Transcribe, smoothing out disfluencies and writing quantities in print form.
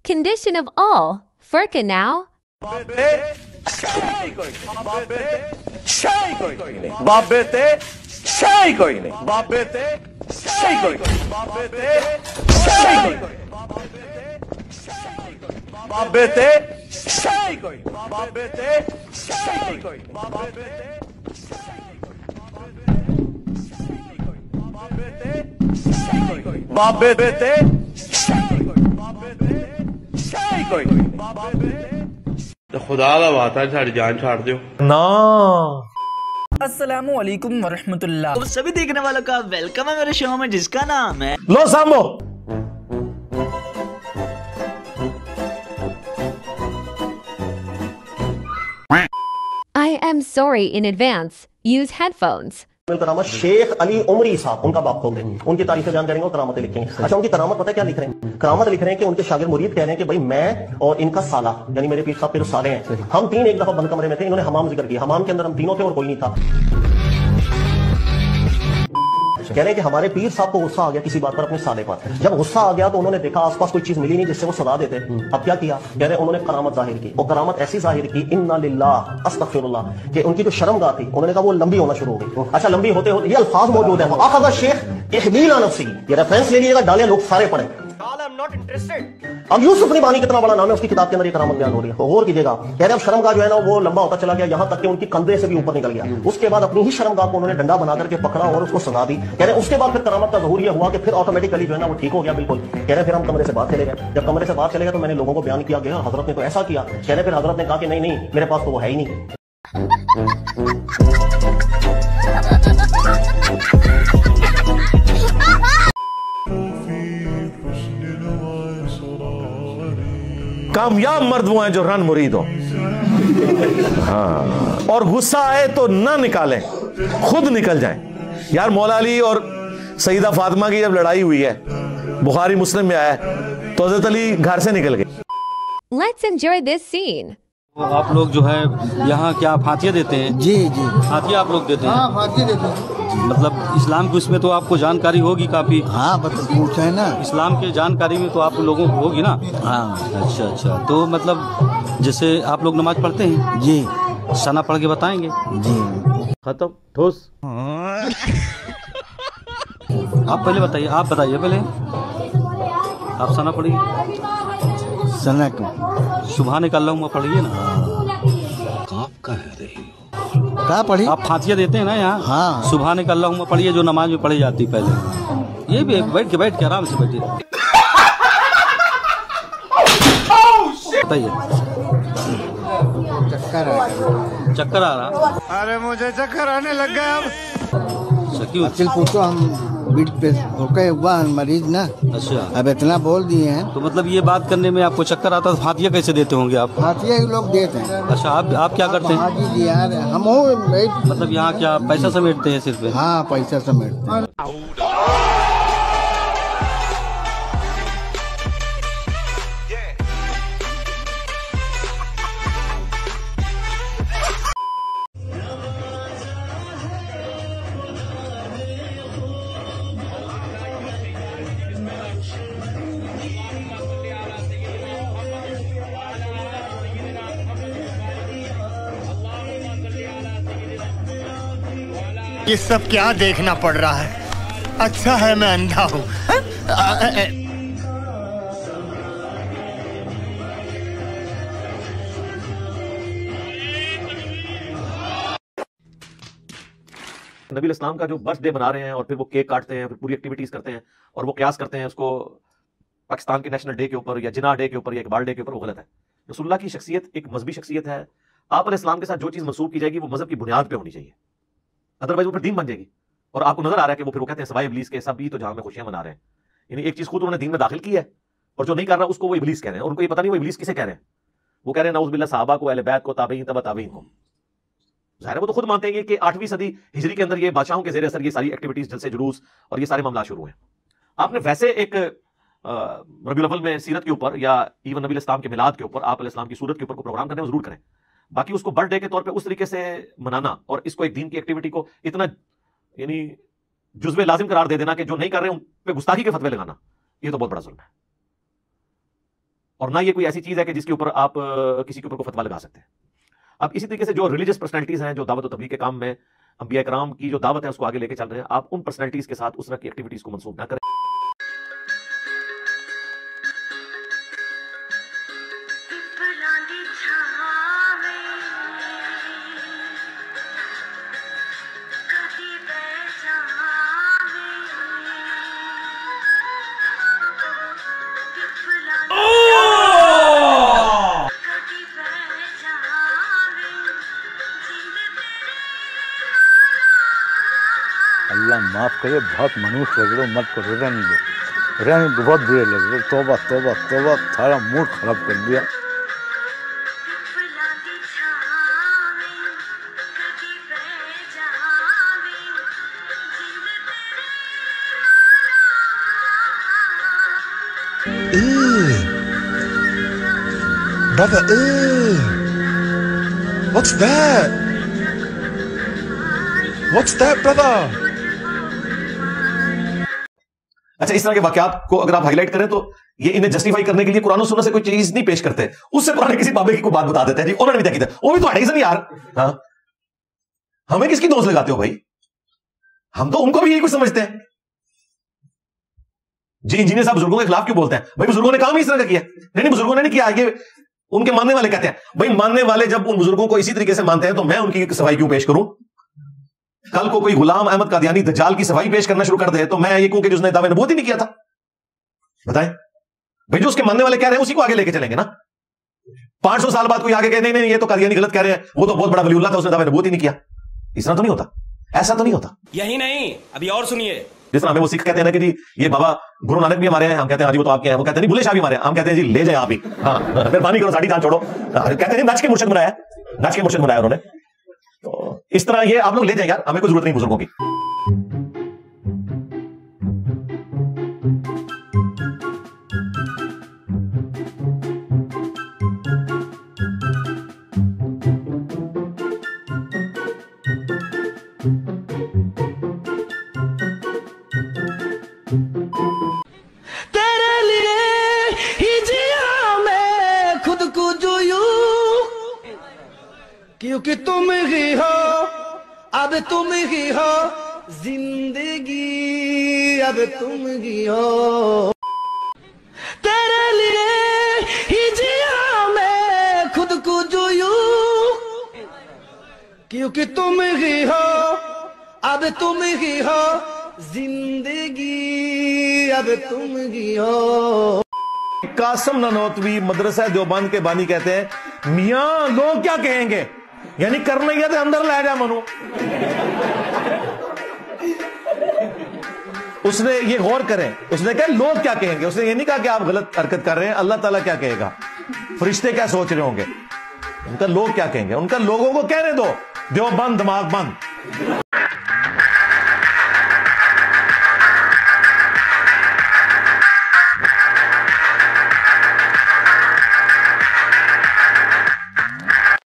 condition of all. Furka now. खुदा दा वास्ता साड़ी जान छाड़ दियो ना। अस्सलामुअलैकुम वरहमतुल्लाह। तो सभी देखने वालों का वेलकम है मेरे शो में जिसका नाम है लो सामो। I am sorry in advance. Use headphones. करामत शेख अली उमरी साहब उनका बाप खोल देंगे, उनकी तारीफें बयान करेंगे और करामतें लिखेंगे। अच्छा, उनकी करामत पता है क्या लिख रहे हैं? करामत लिख रहे हैं कि उनके शागिर्द मुरीद कह रहे हैं कि भाई मैं और इनका साला यानी मेरे पीर साहब फिर साले हैं, हम तीन एक दफा बंद कमरे में थे, इन्होंने हमाम जिक्र किया, हमाम के अंदर हम तीनों थे और कोई नहीं था। कह रहे हैं कि हमारे पीर साहब को गुस्सा आ गया किसी बात पर अपने साले पर, जब गुस्सा आ गया तो उन्होंने देखा आसपास कोई चीज मिली नहीं जिससे वो सजा देते। अब क्या किया? कह रहे उन्होंने करामत जाहिर की, और करामत ऐसी जाहिर की इन्ना लिल्लाह अस्तगफिरुल्लाह कि उनकी जो शर्मगाह थी उन्होंने कहा वो लंबी होना शुरू हो गई। अच्छा, लंबी होते होते ये अल्फाज मौजूद है, आखिर शेख इहमील नफ्सी, ये रेफरेंस ले लीजिएगा, डाले लोग सारे पढ़े। अब यूसुफ निबानी कितना बड़ा नाम है, उसकी किताब के अंदर ये करामत बयान हो रही है, गौर कीजिएगा। कह रहे अब शर्मगाह जो है ना वो लंबा होता चला गया, यहां तक कि उनकी कंधे से भी ऊपर निकल गया। उसके बाद अपनी ही शर्मगाह को उन्होंने डंडा बना करके पकड़ा और उसको सजा दी। कह रहे उसके बाद फिर करामत का ज़हूर यह हुआ कि फिर ऑटोमेटिकली जो है ना वो ठीक हो गया बिल्कुल। कह रहे फिर हम कमरे से बाहर चले गए, जब कमरे से बाहर चले गए तो मैंने लोगों को बयान किया गया हजरत ने तो ऐसा किया। कह रहे फिर हजरत ने कहा कि नहीं नहीं मेरे पास तो वो है ही नहीं। कामयाब मर्द वो हैं जो रन मुरीद हो। हाँ, और गुस्सा आए तो ना निकालें, खुद निकल जाएं। यार मौला अली और सईदा फातिमा की जब लड़ाई हुई है, बुखारी मुस्लिम में आया है, तो हज़रत अली घर से निकल गए। Let's enjoy this scene. आप लोग जो है यहाँ क्या फातिया देते हैं? जी जी, फातिया आप लोग देते हैं? हाँ फातिया देते हैं। मतलब इस्लाम की उसमें तो आपको जानकारी होगी काफी। हाँ पूछा है ना, इस्लाम के जानकारी में तो आप लोगों को होगी ना। हाँ अच्छा अच्छा, तो मतलब जैसे आप लोग नमाज पढ़ते हैं जी, सना पढ़ के बताएंगे जी। खत्म ठोस। आप पहले बताइए, आप बताइए पहले, आप सना पढ़िए। सना को सुभान अल्लाह पढ़िए ना। आप कह रही हो? क्या पढ़ी? आप फातिया देते हैं ना यहाँ? हाँ। सुभान अल्लाह पढ़िए जो नमाज में पढ़ी जाती पहले। ये भी बैठ के आराम से बैठिए। बताइए। चक्कर आ रहा? अरे मुझे चक्कर आने लग गया अब। क्यों? चल पूछो, हम बीट पे होके हुआ मरीज ना। अच्छा, अब इतना बोल दिए हैं तो मतलब ये बात करने में आपको चक्कर आता है, तो फातिया कैसे देते होंगे आप? फातिया ही लोग देते हैं। अच्छा, आप क्या करते हैं? हाँ जी यार, हम मतलब यहाँ क्या पैसा समेटते हैं सिर्फ? हाँ पैसा समेटते हैं। ये सब क्या देखना पड़ रहा है? अच्छा है मैं अंधा हूँ। नबी इस्लाम का जो बर्थडे मना रहे हैं और फिर वो केक काटते हैं, फिर पूरी एक्टिविटीज करते हैं और वो कयास करते हैं उसको पाकिस्तान के नेशनल डे के ऊपर या जिना डे के ऊपर या इकबाल डे के ऊपर, वो गलत है। रसूलुल्लाह की शख्सियत एक मजहबी शख्सियत है। आप अलैहिस्सलाम के साथ जो चीज़ मंसूब की जाएगी वो मजहब की बुनियाद पे होनी चाहिए, अदरवाइज वो फिर दीन बन जाएगी। और आपको नजर आ रहा है कि वो फिर वो कहते हैं सवाए इब्लीस के सब भी तो जहां में खुशियां मना रहे हैं। यानी एक चीज खुद उन्होंने दीन में दाखिल की है और जो नहीं कर रहा उसको वो इब्लीस कह रहे हैं, और उनको ये पता नहीं वो इब्लीस किसे कह रहे हैं। वो कह रहे हैं नऊज़ बिल्लाह सहाबा को, अहले बैत को, ताबईन तबा ताबईन को। ज़ाहिर है वो तो खुद मानते हैं कि 8वीं सदी हिजरी के अंदर ये बादशाहों के ज़ेर असर ये सारी एक्टिविटीज, जलसे जुलूस और ये सारे मामला शुरू हुए। आपने वैसे एक रबीउल अव्वल में सीरत के ऊपर या इवन नबी इस्लाम के मिलाद के ऊपर, आप इस्लाम की सूरत के ऊपर को प्रोग्राम करने में जरूर करें। बाकी उसको बर्थडे के तौर पे उस तरीके से मनाना और इसको एक दीन की एक्टिविटी को इतना यानी जुज़्वे लाजिम करार दे देना कि जो नहीं कर रहे उन पे गुस्ताखी के फतवे लगाना, ये तो बहुत बड़ा जुल्म है। और ना ये कोई ऐसी चीज है कि जिसके ऊपर आप किसी के ऊपर को फतवा लगा सकते हैं। अब इसी तरीके से जो रिलीजियस पर्सनैलिटीज हैं, जो दावत और तबलीग के काम में अंबिया कराम की जो दावत है उसको आगे लेके चल रहे हैं, आप उन पर्सनैलिटीज के साथ उस तरह की एक्टिविटीज को मंसूब ना करें। अल्लाह माफ करे, बहुत मनुष्य लग रहे हो, मत करो, रहने दो, रहने दो, बहुत बुरे लग रहे हो। तौबा तौबा तौबा, सारा मूड खराब कर दिया। Brother, what's that? What's that, brother? अच्छा, इस तरह के वाकयात को अगर आप हाईलाइट करें तो ये इन्हें जस्टिफाई करने के लिए कुरान और सुन्नत से कोई चीज नहीं पेश करते, उससे पुराने किसी बाबे की कोई बात बता देते हैं जी, उन्होंने भी देखी था, वो भी तो अड़ाई से नहीं यार। हाँ, हमें किसकी दोस्त लगाते हो भाई? हम तो उनको भी यही कुछ समझते हैं जी। इंजीनियर साहब बुजुर्गों के खिलाफ क्यों बोलते हैं? भाई बुजुर्गों ने काम ही इस तरह का किया। नहीं, बुजुर्गों ने नहीं किया, ये उनके मानने वाले कहते हैं। भाई मानने वाले जब उन बुजुर्गों को इसी तरीके से मानते हैं तो मैं उनकी सफाई क्यों पेश करूं? कल को कोई गुलाम अहमद कादियानी दज्जाल की सफाई पेश करना शुरू कर दे तो मैं ये कहूं कि उसने दावे नबूवत ही नहीं किया था। बताएं भाई, जो उसके मानने वाले कह रहे हैं उसी को आगे लेके चलेंगे ना। 500 साल बाद कोई आगे कहे नहीं नहीं ये तो कादियानी गलत कह रहे हैं, वो तो बहुत बड़ा वलीउल्लाह था, उसने दावे नबूवत ही नहीं किया। इस तरह तो नहीं होता, ऐसा तो नहीं होता। यही नहीं, अभी और सुनिए। जिस तरह हमें वो सिख कहते हैं ना कि जी ये बाबा गुरु नानक भी हमारे हैं, हम कहते हैं हाँ जी वो तो आपके हैं। वो कहते हैं नहीं बुल्ले शाह भी हमारे हैं, हम कहते हैं जी ले जाए आप ही। हाँ, मेहरबानी करो, साड़ी जान छोड़ो। कहते हैं नच के मुर्शद बनाया, नच के मुर्शद बनाया उन्होंने। तो इस तरह ये आप लोग ले जाए यार, हमें कोई जरूरत नहीं बुजुर्गों की। तेरे लिए ही जिया मैं खुद को जो यूं, क्योंकि तुम ही हो, अब तुम ही हो जिंदगी, अब तुम ही हो। तेरे लिए ही जिया मैं खुद को जो यूं, क्योंकि तुम ही हो, अब तुम ही हो जिंदगी, अब तुम ही हो। कासिम ननौतवी मदरसा देवबंद के बानी कहते हैं, मियां लोग क्या कहेंगे, यानी करने गया तो अंदर ला जा मनु। उसने ये गौर करें, उसने कहा लोग क्या कहेंगे, उसने ये नहीं कहा कि आप गलत हरकत कर रहे हैं, अल्लाह ताला क्या कहेगा, फरिश्ते क्या सोच रहे होंगे। उनका लोग क्या कहेंगे, उनका लोगों को कहने दो, देवबंद दिमाग बंद।